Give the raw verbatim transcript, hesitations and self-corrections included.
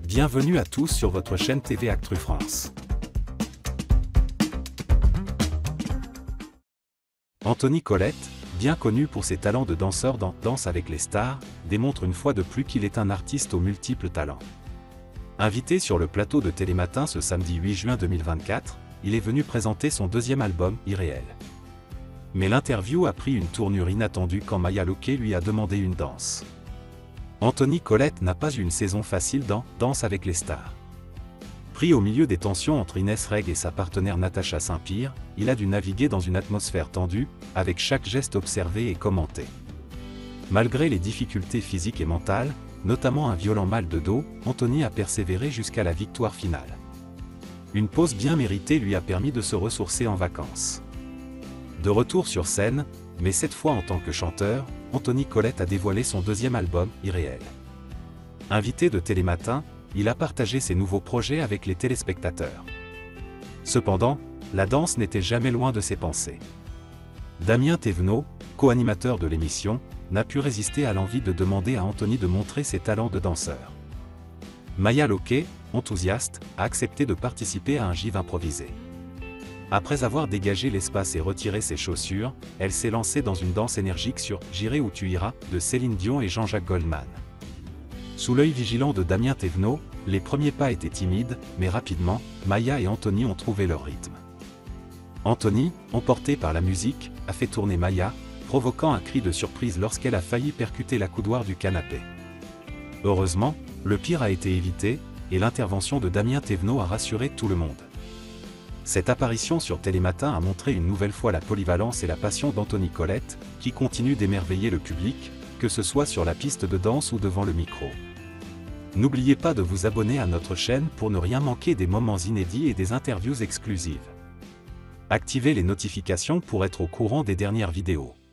Bienvenue à tous sur votre chaîne T V Actu France. Anthony Collette, bien connu pour ses talents de danseur dans Danse avec les stars, démontre une fois de plus qu'il est un artiste aux multiples talents. Invité sur le plateau de Télématin ce samedi huit juin deux mille vingt-quatre, il est venu présenter son deuxième album, Irréel. Mais l'interview a pris une tournure inattendue quand Maya Locke lui a demandé une danse. Anthony Collette n'a pas eu une saison facile dans Danse avec les stars. Pris au milieu des tensions entre Inès Reg et sa partenaire Natacha Saint-Pierre, il a dû naviguer dans une atmosphère tendue, avec chaque geste observé et commenté. Malgré les difficultés physiques et mentales, notamment un violent mal de dos, Anthony a persévéré jusqu'à la victoire finale. Une pause bien méritée lui a permis de se ressourcer en vacances. De retour sur scène, mais cette fois en tant que chanteur, Anthony Collette a dévoilé son deuxième album, Irréel. Invité de Télématin, il a partagé ses nouveaux projets avec les téléspectateurs. Cependant, la danse n'était jamais loin de ses pensées. Damien Thévenot, co-animateur de l'émission, n'a pu résister à l'envie de demander à Anthony de montrer ses talents de danseur. Maya Locke, enthousiaste, a accepté de participer à un gîte improvisé. Après avoir dégagé l'espace et retiré ses chaussures, elle s'est lancée dans une danse énergique sur « J'irai où tu iras » de Céline Dion et Jean-Jacques Goldman. Sous l'œil vigilant de Damien Thévenot, les premiers pas étaient timides, mais rapidement, Maya et Anthony ont trouvé leur rythme. Anthony, emporté par la musique, a fait tourner Maya, provoquant un cri de surprise lorsqu'elle a failli percuter la coudoir du canapé. Heureusement, le pire a été évité, et l'intervention de Damien Thévenot a rassuré tout le monde. Cette apparition sur Télématin a montré une nouvelle fois la polyvalence et la passion d'Anthony Collette, qui continue d'émerveiller le public, que ce soit sur la piste de danse ou devant le micro. N'oubliez pas de vous abonner à notre chaîne pour ne rien manquer des moments inédits et des interviews exclusives. Activez les notifications pour être au courant des dernières vidéos.